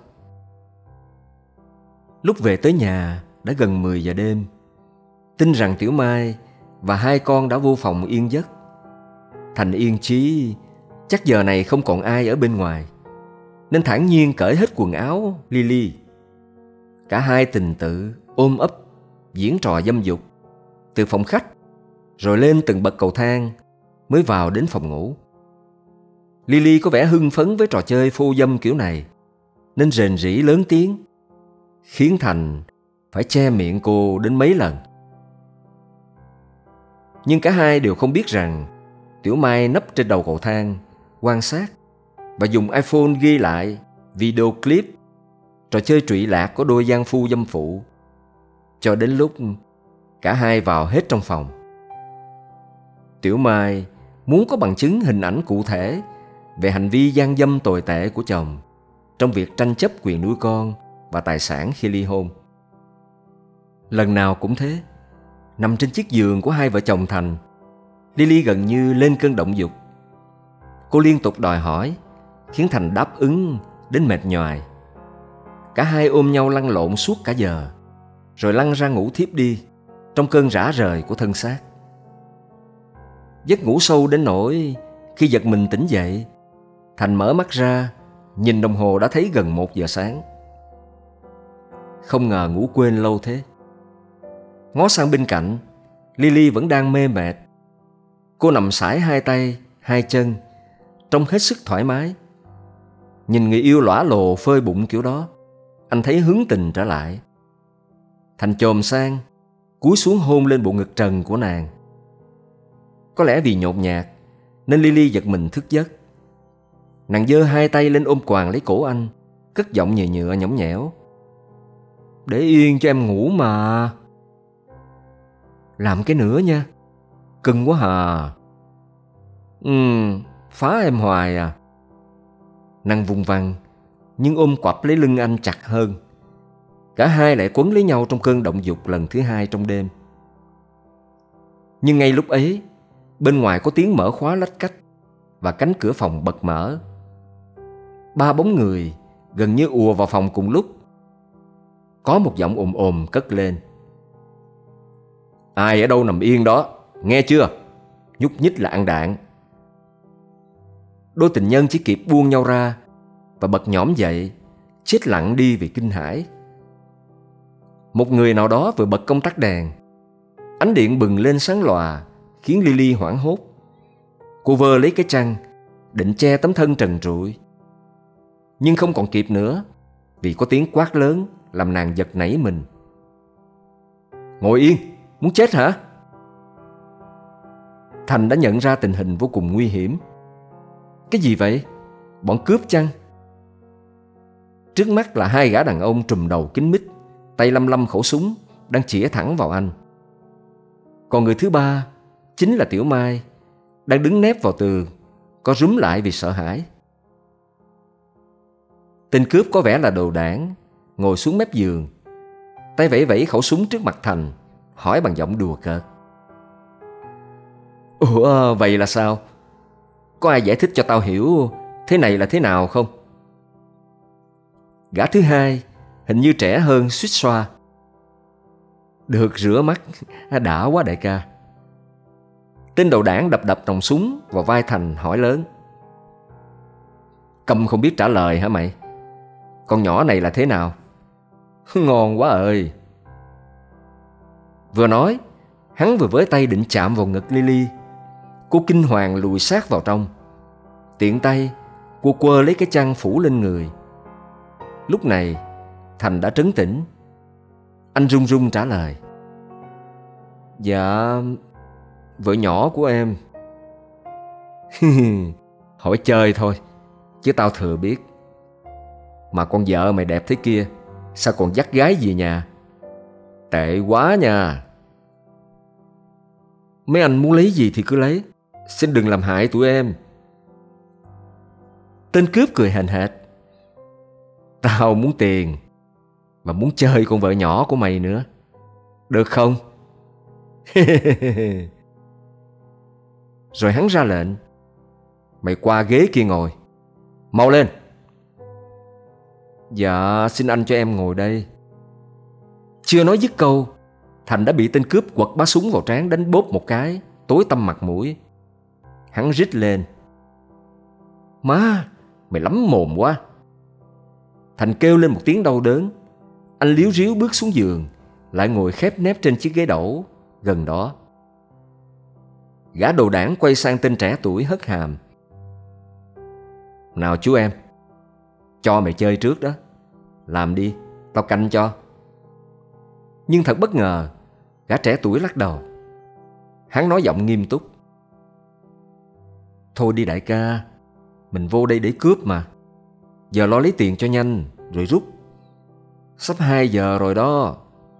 Lúc về tới nhà đã gần 10 giờ đêm. Tin rằng Tiểu Mai và hai con đã vô phòng yên giấc. Thành yên chí chắc giờ này không còn ai ở bên ngoài, nên thản nhiên cởi hết quần áo Lily. Cả hai tình tự ôm ấp diễn trò dâm dục từ phòng khách, rồi lên từng bậc cầu thang mới vào đến phòng ngủ. Lily có vẻ hưng phấn với trò chơi phô dâm kiểu này, nên rền rĩ lớn tiếng, khiến Thành phải che miệng cô đến mấy lần. Nhưng cả hai đều không biết rằng Tiểu Mai nấp trên đầu cầu thang quan sát và dùng iPhone ghi lại video clip trò chơi trụy lạc của đôi gian phu dâm phụ, cho đến lúc cả hai vào hết trong phòng. Tiểu Mai muốn có bằng chứng hình ảnh cụ thể về hành vi gian dâm tồi tệ của chồng trong việc tranh chấp quyền nuôi con và tài sản khi ly hôn. Lần nào cũng thế, nằm trên chiếc giường của hai vợ chồng Thành, Lily gần như lên cơn động dục. Cô liên tục đòi hỏi, khiến Thành đáp ứng đến mệt nhoài. Cả hai ôm nhau lăn lộn suốt cả giờ, rồi lăn ra ngủ thiếp đi trong cơn rã rời của thân xác. Giấc ngủ sâu đến nỗi khi giật mình tỉnh dậy, Thành mở mắt ra, nhìn đồng hồ đã thấy gần 1 giờ sáng. Không ngờ ngủ quên lâu thế. Ngó sang bên cạnh, Lily vẫn đang mê mệt. Cô nằm sải hai tay, hai chân, trông hết sức thoải mái. Nhìn người yêu lõa lồ phơi bụng kiểu đó, anh thấy hứng tình trở lại. Thành chồm sang, cúi xuống hôn lên bộ ngực trần của nàng. Có lẽ vì nhột nhạt nên Lily giật mình thức giấc. Nàng giơ hai tay lên ôm choàng lấy cổ anh, cất giọng nhẹ nhựa nhõng nhẽo: "Để yên cho em ngủ mà." "Làm cái nữa nha, cưng quá hà." Phá em hoài à." Nàng vùng vằng nhưng ôm quặp lấy lưng anh chặt hơn. Cả hai lại quấn lấy nhau trong cơn động dục lần thứ hai trong đêm. Nhưng ngay lúc ấy, bên ngoài có tiếng mở khóa lách cách và cánh cửa phòng bật mở. 3 bóng người gần như ùa vào phòng cùng lúc. Có một giọng ồm ồm cất lên: "Ai ở đâu nằm yên đó, nghe chưa? Nhúc nhích là ăn đạn." Đôi tình nhân chỉ kịp buông nhau ra và bật nhõm dậy, chết lặng đi vì kinh hãi. Một người nào đó vừa bật công tắc đèn. Ánh điện bừng lên sáng lòa, khiến Lily hoảng hốt. Cô vơ lấy cái chăn, định che tấm thân trần trụi. Nhưng không còn kịp nữa, vì có tiếng quát lớn làm nàng giật nảy mình. "Ngồi yên, muốn chết hả?" Thành đã nhận ra tình hình vô cùng nguy hiểm. Cái gì vậy? Bọn cướp chăng? Trước mắt là 2 gã đàn ông trùm đầu kín mít, tay lăm lăm khẩu súng, đang chĩa thẳng vào anh. Còn người thứ ba chính là Tiểu Mai, đang đứng nép vào tường, co rúm lại vì sợ hãi. Tên cướp có vẻ là đồ đảng, ngồi xuống mép giường, tay vẫy vẫy khẩu súng trước mặt Thành, hỏi bằng giọng đùa cợt: "Ủa, vậy là sao? Có ai giải thích cho tao hiểu thế này là thế nào không?" Gã thứ hai hình như trẻ hơn suýt xoa: "Được rửa mắt, đã quá đại ca." Tên đầu đảng đập đập nòng súng vào vai Thành hỏi lớn: "Câm không biết trả lời hả mày? Con nhỏ này là thế nào?" "Ngon quá ơi." Vừa nói, hắn vừa với tay định chạm vào ngực Lily. Cô kinh hoàng lùi sát vào trong. Tiện tay, cô quơ lấy cái chăn phủ lên người. Lúc này, Thành đã trấn tĩnh. Anh run run trả lời: "Dạ, vợ nhỏ của em." "Hỏi chơi thôi, chứ tao thừa biết. Mà con vợ mày đẹp thế kia, sao còn dắt gái về nhà? Tệ quá nha." "Mấy anh muốn lấy gì thì cứ lấy, xin đừng làm hại tụi em." Tên cướp cười hèn hệt: "Tao muốn tiền, mà muốn chơi con vợ nhỏ của mày nữa. Được không?" Rồi hắn ra lệnh: "Mày qua ghế kia ngồi. Mau lên." "Dạ, xin anh cho em ngồi đây." Chưa nói dứt câu, Thành đã bị tên cướp quật bá súng vào trán đánh bốp một cái, tối tăm mặt mũi. Hắn rít lên: "Má, mày lắm mồm quá." Thành kêu lên một tiếng đau đớn. Anh líu ríu bước xuống giường, lại ngồi khép nép trên chiếc ghế đẩu gần đó. Gã đồ đảng quay sang tên trẻ tuổi hất hàm: "Nào chú em, cho mày chơi trước đó. Làm đi, tao canh cho." Nhưng thật bất ngờ, gã trẻ tuổi lắc đầu. Hắn nói giọng nghiêm túc: "Thôi đi đại ca, mình vô đây để cướp mà. Giờ lo lấy tiền cho nhanh, rồi rút. Sắp 2 giờ rồi đó."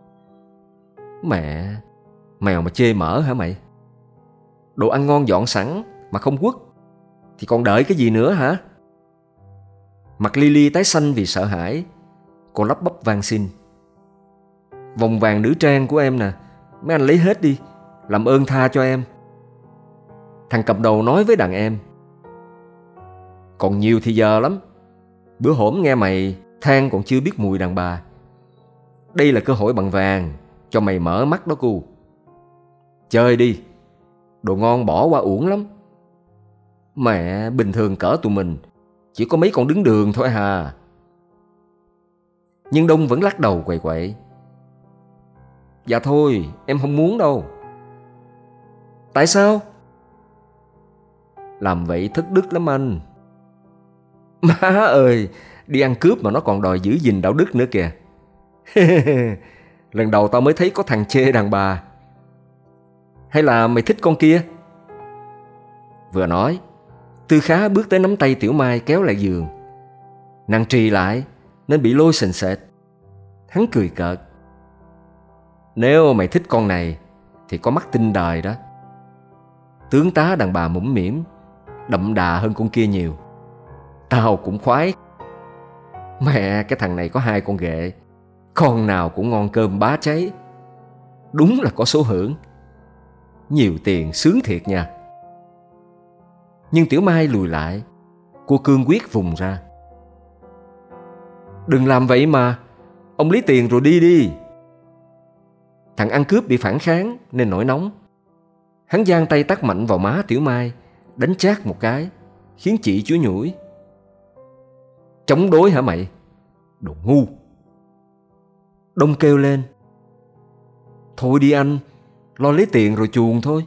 "Mẹ, mèo mà chê mỡ hả mày? Đồ ăn ngon dọn sẵn mà không quất, thì còn đợi cái gì nữa hả?" Mặt Lily tái xanh vì sợ hãi. Cô lắp bắp van xin: "Vòng vàng nữ trang của em nè, mấy anh lấy hết đi, làm ơn tha cho em." Thằng cầm đầu nói với đàn em: "Còn nhiều thì giờ lắm. Bữa hổm nghe mày than còn chưa biết mùi đàn bà. Đây là cơ hội bằng vàng cho mày mở mắt đó cu. Chơi đi, đồ ngon bỏ qua uổng lắm. Mẹ, bình thường cỡ tụi mình chỉ có mấy con đứng đường thôi hà." Nhưng Đông vẫn lắc đầu quậy quậy: "Dạ thôi, em không muốn đâu." "Tại sao?" "Làm vậy thất đức lắm anh." Má ơi, đi ăn cướp mà nó còn đòi giữ gìn đạo đức nữa kìa. Lần đầu tao mới thấy có thằng chê đàn bà. Hay là mày thích con kia? Vừa nói, Tư Khá bước tới nắm tay Tiểu Mai kéo lại giường. Nàng trì lại nên bị lôi sền sệt. Hắn cười cợt. Nếu mày thích con này thì có mắt tinh đời đó. Tướng tá đàn bà mũm mĩm, đậm đà hơn con kia nhiều. Tao cũng khoái. Mẹ, cái thằng này có 2 con ghệ, con nào cũng ngon cơm bá cháy. Đúng là có số hưởng. Nhiều tiền sướng thiệt nha. Nhưng Tiểu Mai lùi lại. Cô cương quyết vùng ra. Đừng làm vậy mà. Ông lấy tiền rồi đi đi. Thằng ăn cướp bị phản kháng nên nổi nóng. Hắn giang tay tát mạnh vào má Tiểu Mai, đánh chát một cái, khiến chị chúa nhủi. Chống đối hả mày? Đồ ngu. Đông kêu lên. Thôi đi anh, lo lấy tiền rồi chuồn thôi.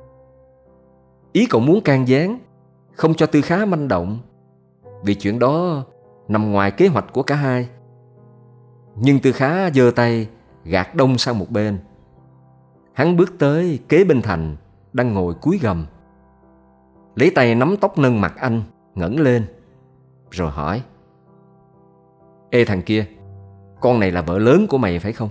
Ý cậu muốn can gián, không cho Tư Khá manh động, vì chuyện đó nằm ngoài kế hoạch của cả hai. Nhưng Tư Khá giơ tay gạt Đông sang một bên. Hắn bước tới kế bên Thành đang ngồi cúi gầm, lấy tay nắm tóc nâng mặt anh, ngẩng lên, rồi hỏi. Ê thằng kia, con này là vợ lớn của mày phải không?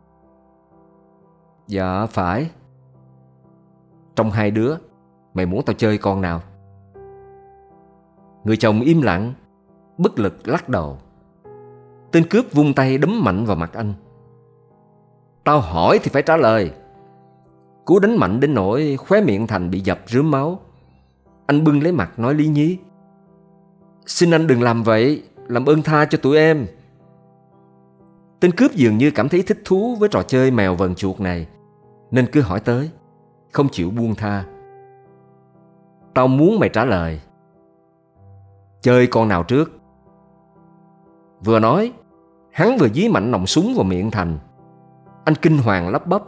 Dạ phải. Trong 2 đứa, mày muốn tao chơi con nào? Người chồng im lặng, bất lực lắc đầu. Tên cướp vung tay đấm mạnh vào mặt anh. Tao hỏi thì phải trả lời. Cú đánh mạnh đến nỗi khóe miệng Thành bị dập rướm máu. Anh bưng lấy mặt nói lý nhí. Xin anh đừng làm vậy, làm ơn tha cho tụi em. Tên cướp dường như cảm thấy thích thú với trò chơi mèo vờn chuột này, nên cứ hỏi tới, không chịu buông tha. Tao muốn mày trả lời. Chơi con nào trước? Vừa nói, hắn vừa dí mạnh nòng súng vào miệng Thành. Anh kinh hoàng lắp bắp.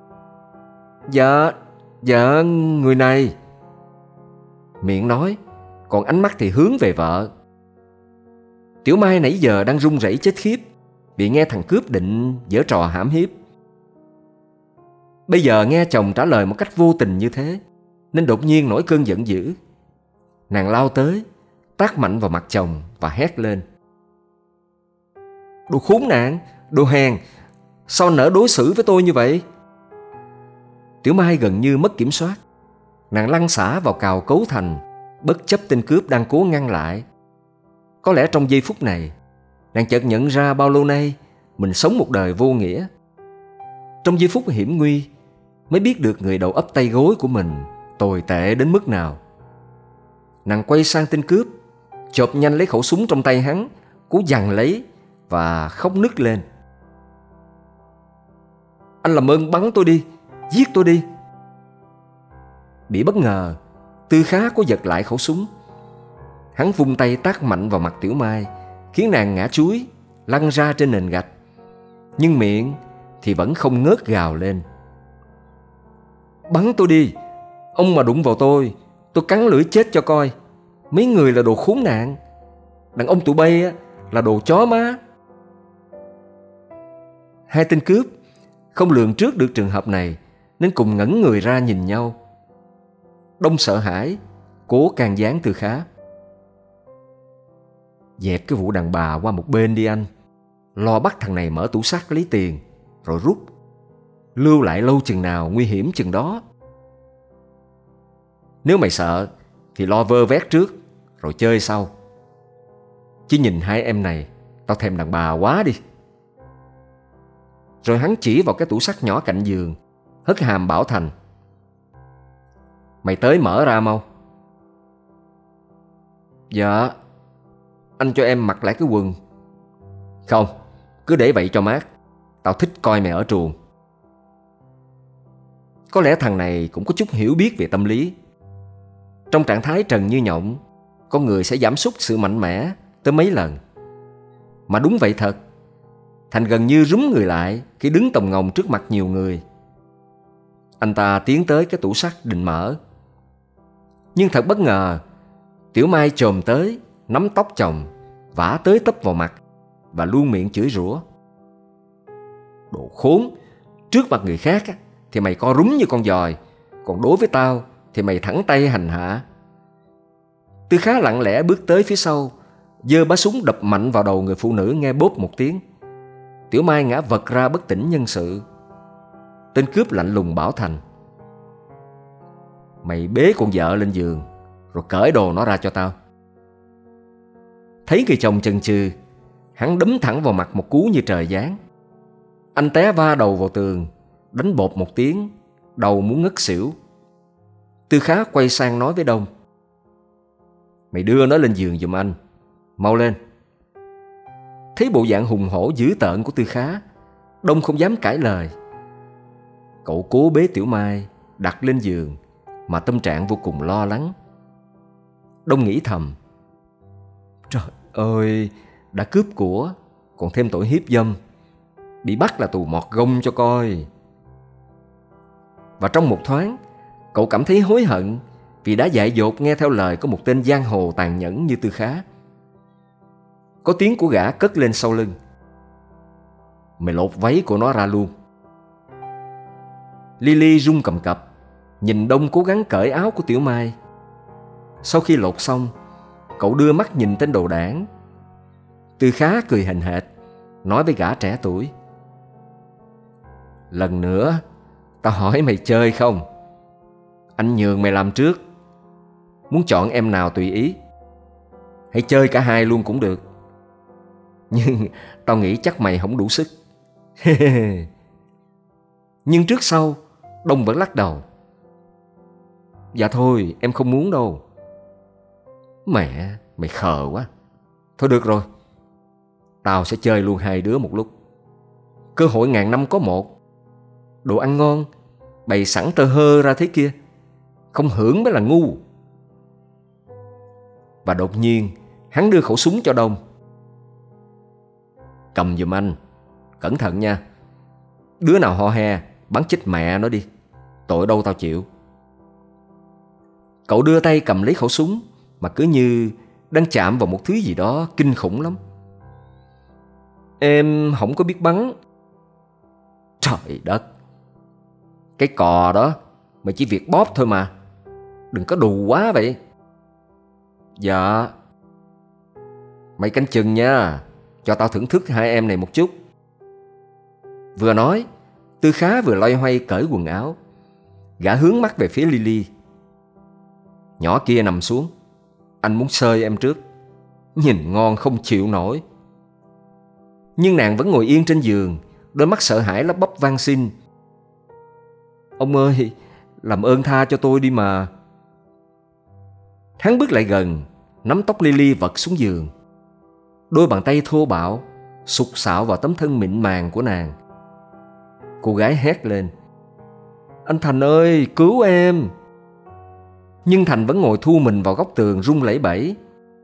Dạ, người này. Miệng nói, còn ánh mắt thì hướng về vợ. Tiểu Mai nãy giờ đang run rẩy chết khiếp, bị nghe thằng cướp định giở trò hãm hiếp. Bây giờ nghe chồng trả lời một cách vô tình như thế, nên đột nhiên nổi cơn giận dữ. Nàng lao tới, tát mạnh vào mặt chồng và hét lên. Đồ khốn nạn, đồ hèn, sao nỡ đối xử với tôi như vậy? Tiểu Mai gần như mất kiểm soát. Nàng lăn xả vào cào cấu Thành, bất chấp tên cướp đang cố ngăn lại. Có lẽ trong giây phút này, nàng chợt nhận ra bao lâu nay mình sống một đời vô nghĩa. Trong giây phút hiểm nguy mới biết được người đầu ấp tay gối của mình tồi tệ đến mức nào. Nàng quay sang tên cướp, chộp nhanh lấy khẩu súng trong tay hắn, cố giằng lấy và khóc nức lên. Anh làm ơn bắn tôi đi, giết tôi đi. Bị bất ngờ, Tư Khá có giật lại khẩu súng. Hắn vung tay tát mạnh vào mặt Tiểu Mai, khiến nàng ngã chúi, lăn ra trên nền gạch. Nhưng miệng thì vẫn không ngớt gào lên. Bắn tôi đi, ông mà đụng vào tôi cắn lưỡi chết cho coi. Mấy người là đồ khốn nạn, đàn ông tụi bay là đồ chó má. Hai tên cướp không lường trước được trường hợp này, nên cùng ngẩn người ra nhìn nhau. Đông sợ hãi, cố can gián Tư Khá. Dẹp cái vụ đàn bà qua một bên đi anh. Lo bắt thằng này mở tủ sắt lấy tiền, rồi rút. Lưu lại lâu chừng nào nguy hiểm chừng đó. Nếu mày sợ thì lo vơ vét trước, rồi chơi sau. Chứ nhìn hai em này, tao thèm đàn bà quá đi. Rồi hắn chỉ vào cái tủ sắt nhỏ cạnh giường, hất hàm bảo Thành. Mày tới mở ra mau. Dạ, anh cho em mặc lại cái quần. Không, cứ để vậy cho mát. Tao thích coi mày ở truồng. Có lẽ thằng này cũng có chút hiểu biết về tâm lý. Trong trạng thái trần như nhộng, con người sẽ giảm sút sự mạnh mẽ tới mấy lần. Mà đúng vậy thật. Thành gần như rúm người lại khi đứng tòng ngồng trước mặt nhiều người. Anh ta tiến tới cái tủ sắt định mở. Nhưng thật bất ngờ, Tiểu Mai chồm tới, nắm tóc chồng, vả tới tấp vào mặt và luôn miệng chửi rủa. Đồ khốn, trước mặt người khác thì mày co rúm như con giòi, còn đối với tao thì mày thẳng tay hành hạ. Tư Khá lặng lẽ bước tới phía sau, giơ bá súng đập mạnh vào đầu người phụ nữ nghe bốp một tiếng. Tiểu Mai ngã vật ra bất tỉnh nhân sự. Tên cướp lạnh lùng bảo Thành: mày bế con vợ lên giường rồi cởi đồ nó ra cho tao. Thấy người chồng chần chừ, hắn đấm thẳng vào mặt một cú như trời giáng. Anh té va đầu vào tường, đánh bột một tiếng, đầu muốn ngất xỉu. Tư Khá quay sang nói với Đông: mày đưa nó lên giường giùm anh, mau lên. Thấy bộ dạng hùng hổ dữ tợn của Tư Khá, Đông không dám cãi lời. Cậu cố bế Tiểu Mai đặt lên giường mà tâm trạng vô cùng lo lắng. Đông nghĩ thầm: trời ơi, đã cướp của, còn thêm tội hiếp dâm, bị bắt là tù mọt gông cho coi. Và trong một thoáng, cậu cảm thấy hối hận vì đã dại dột nghe theo lời của một tên giang hồ tàn nhẫn như Tư Khá. Có tiếng của gã cất lên sau lưng: mày lột váy của nó ra luôn. Lily run cầm cập, nhìn Đông cố gắng cởi áo của Tiểu Mai. Sau khi lột xong, cậu đưa mắt nhìn tên đồ đảng. Tư Khá cười hềnh hệt, nói với gã trẻ tuổi: lần nữa, tao hỏi mày chơi không? Anh nhường mày làm trước. Muốn chọn em nào tùy ý, hãy chơi cả hai luôn cũng được. Nhưng tao nghĩ chắc mày không đủ sức. Nhưng trước sau, Đông vẫn lắc đầu: dạ thôi, em không muốn đâu. Mẹ, mày khờ quá. Thôi được rồi, tao sẽ chơi luôn hai đứa một lúc. Cơ hội ngàn năm có một. Đồ ăn ngon bày sẵn tơ hơ ra thế kia, không hưởng mới là ngu. Và đột nhiên hắn đưa khẩu súng cho Đông: cầm giùm anh, cẩn thận nha. Đứa nào ho he bắn chết mẹ nó đi, tội đâu tao chịu. Cậu đưa tay cầm lấy khẩu súng mà cứ như đang chạm vào một thứ gì đó kinh khủng lắm. Em không có biết bắn. Trời đất, cái cò đó mày chỉ việc bóp thôi mà, đừng có đù quá vậy. Dạ. Mày canh chừng nha, cho tao thưởng thức hai em này một chút. Vừa nói, Tư Khá vừa loay hoay cởi quần áo. Gã hướng mắt về phía Lily: nhỏ kia nằm xuống, anh muốn sơi em trước. Nhìn ngon không chịu nổi. Nhưng nàng vẫn ngồi yên trên giường, đôi mắt sợ hãi lắp bắp van xin: ông ơi, làm ơn tha cho tôi đi mà. Hắn bước lại gần, nắm tóc Lily vật xuống giường. Đôi bàn tay thô bạo sục sạo vào tấm thân mịn màng của nàng. Cô gái hét lên: anh Thành ơi, cứu em. Nhưng Thành vẫn ngồi thu mình vào góc tường run lẩy bẩy.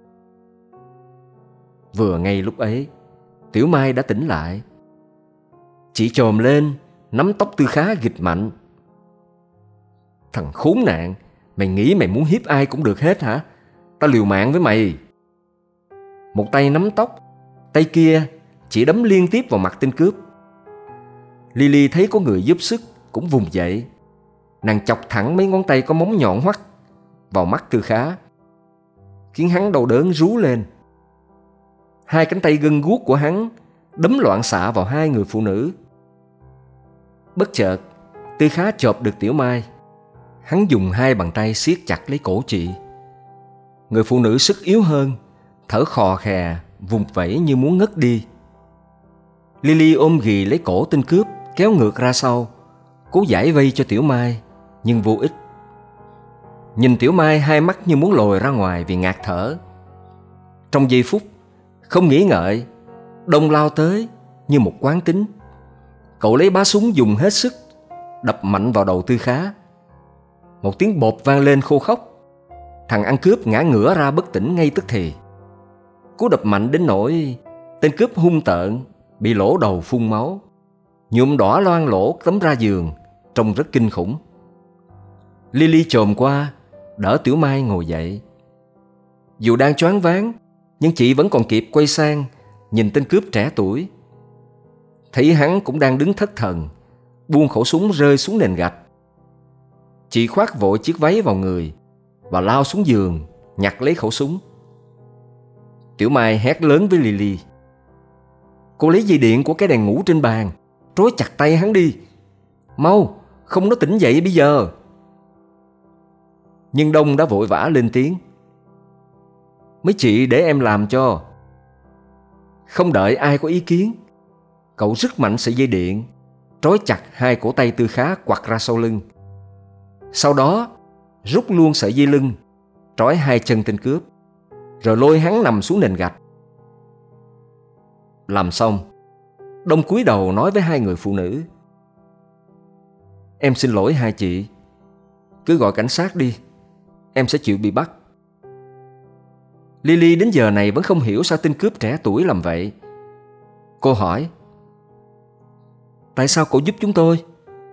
Vừa ngay lúc ấy, Tiểu Mai đã tỉnh lại. Chị chồm lên, nắm tóc Tư Khá gịch mạnh: thằng khốn nạn, mày nghĩ mày muốn hiếp ai cũng được hết hả? Tao liều mạng với mày. Một tay nắm tóc, tay kia chỉ đấm liên tiếp vào mặt tên cướp. Lily thấy có người giúp sức cũng vùng dậy. Nàng chọc thẳng mấy ngón tay có móng nhọn hoắt vào mắt Tư Khá, khiến hắn đau đớn rú lên. Hai cánh tay gân guốc của hắn đấm loạn xạ vào hai người phụ nữ. Bất chợt, Tư Khá chộp được Tiểu Mai. Hắn dùng hai bàn tay siết chặt lấy cổ chị. Người phụ nữ sức yếu hơn, thở khò khè, vùng vẫy như muốn ngất đi. Lily ôm ghì lấy cổ tên cướp, kéo ngược ra sau, cố giải vây cho Tiểu Mai, nhưng vô ích. Nhìn Tiểu Mai hai mắt như muốn lồi ra ngoài vì ngạt thở. Trong giây phút, không nghĩ ngợi, Đông lao tới như một quán tính. Cậu lấy bá súng dùng hết sức, đập mạnh vào đầu Tư Khá. Một tiếng bột vang lên khô khốc. Thằng ăn cướp ngã ngửa ra bất tỉnh ngay tức thì. Cú đập mạnh đến nỗi tên cướp hung tợn bị lỗ đầu phun máu, nhuộm đỏ loang lỗ tấm ra giường, trông rất kinh khủng. Lily chồm qua đỡ Tiểu Mai ngồi dậy. Dù đang choáng váng, Nhưng chị vẫn còn kịp quay sang nhìn tên cướp trẻ tuổi. Thấy hắn cũng đang đứng thất thần, buông khẩu súng rơi xuống nền gạch. Chị khoác vội chiếc váy vào người và lao xuống giường nhặt lấy khẩu súng. Tiểu Mai hét lớn với Lily: "Cô lấy dây điện của cái đèn ngủ trên bàn, trói chặt tay hắn đi. Mau, không nó tỉnh dậy bây giờ." Nhưng Đông đã vội vã lên tiếng: "Mấy chị để em làm cho." Không đợi ai có ý kiến, cậu rứt mạnh sợi dây điện, trói chặt hai cổ tay Tư Khá quặt ra sau lưng. Sau đó rút luôn sợi dây lưng, trói hai chân tên cướp, rồi lôi hắn nằm xuống nền gạch. Làm xong, Đông cúi đầu nói với hai người phụ nữ: "Em xin lỗi hai chị, cứ gọi cảnh sát đi, em sẽ chịu bị bắt." Lily đến giờ này vẫn không hiểu sao tên cướp trẻ tuổi làm vậy. Cô hỏi: "Tại sao cậu giúp chúng tôi?"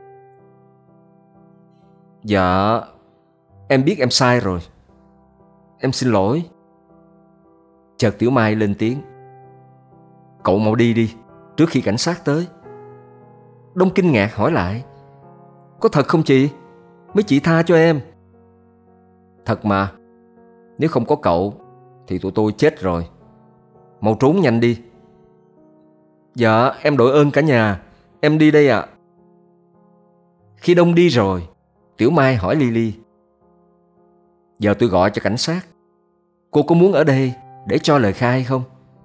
"Dạ, em biết em sai rồi. Em xin lỗi." Chợt Tiểu Mai lên tiếng: "Cậu mau đi đi, trước khi cảnh sát tới." Đông kinh ngạc hỏi lại: "Có thật không chị? Mấy chị tha cho em." "Thật mà, nếu không có cậu thì tụi tôi chết rồi. Mau trốn nhanh đi." "Dạ, em đội ơn cả nhà, em đi đây ạ." Khi Đông đi rồi, Tiểu Mai hỏi Lily: "Giờ tôi gọi cho cảnh sát, cô có muốn ở đây để cho lời khai không?"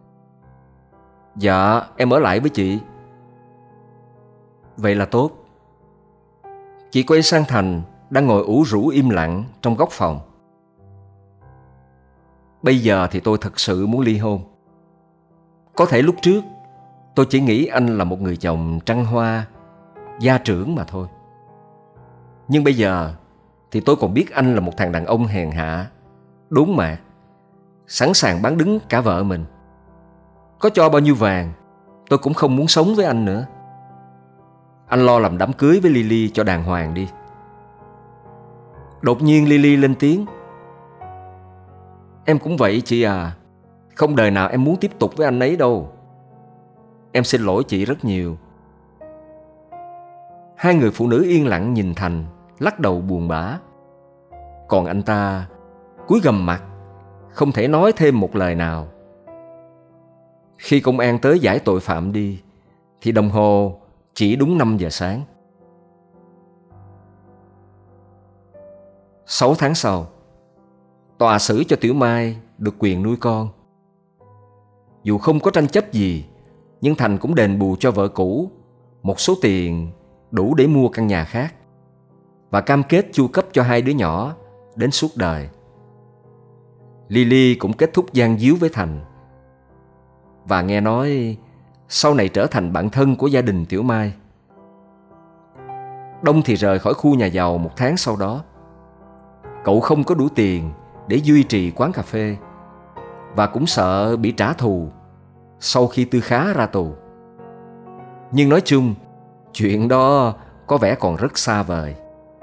"Dạ, em ở lại với chị." "Vậy là tốt." Chị quay sang Thành đang ngồi ủ rũ im lặng trong góc phòng. "Bây giờ thì tôi thật sự muốn ly hôn. Có thể lúc trước tôi chỉ nghĩ anh là một người chồng trăng hoa, gia trưởng mà thôi. Nhưng bây giờ thì tôi còn biết anh là một thằng đàn ông hèn hạ, đốn mạt, sẵn sàng bán đứng cả vợ mình. Có cho bao nhiêu vàng, tôi cũng không muốn sống với anh nữa. Anh lo làm đám cưới với Lily cho đàng hoàng đi." Đột nhiên Lily lên tiếng: "Em cũng vậy chị à, không đời nào em muốn tiếp tục với anh ấy đâu. Em xin lỗi chị rất nhiều." Hai người phụ nữ yên lặng nhìn Thành, lắc đầu buồn bã. Còn anh ta cúi gằm mặt, không thể nói thêm một lời nào. Khi công an tới giải tội phạm đi, thì đồng hồ chỉ đúng 5 giờ sáng. 6 tháng sau, tòa xử cho Tiểu Mai được quyền nuôi con. Dù không có tranh chấp gì, nhưng Thành cũng đền bù cho vợ cũ một số tiền đủ để mua căn nhà khác và cam kết chu cấp cho hai đứa nhỏ đến suốt đời. Lily cũng kết thúc gian díu với Thành và nghe nói sau này trở thành bạn thân của gia đình Tiểu Mai. Đông thì rời khỏi khu nhà giàu 1 tháng sau đó. Cậu không có đủ tiền để duy trì quán cà phê và cũng sợ bị trả thù sau khi Tư Khá ra tù. Nhưng nói chung, chuyện đó có vẻ còn rất xa vời.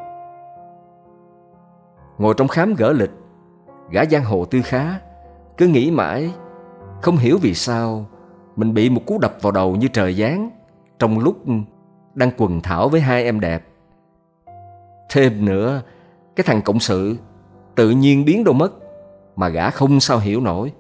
Ngồi trong khám gỡ lịch, gã giang hồ Tư Khá cứ nghĩ mãi, không hiểu vì sao mình bị một cú đập vào đầu như trời giáng trong lúc đang quần thảo với hai em đẹp. Thêm nữa, cái thằng cộng sự tự nhiên biến đâu mất mà gã không sao hiểu nổi.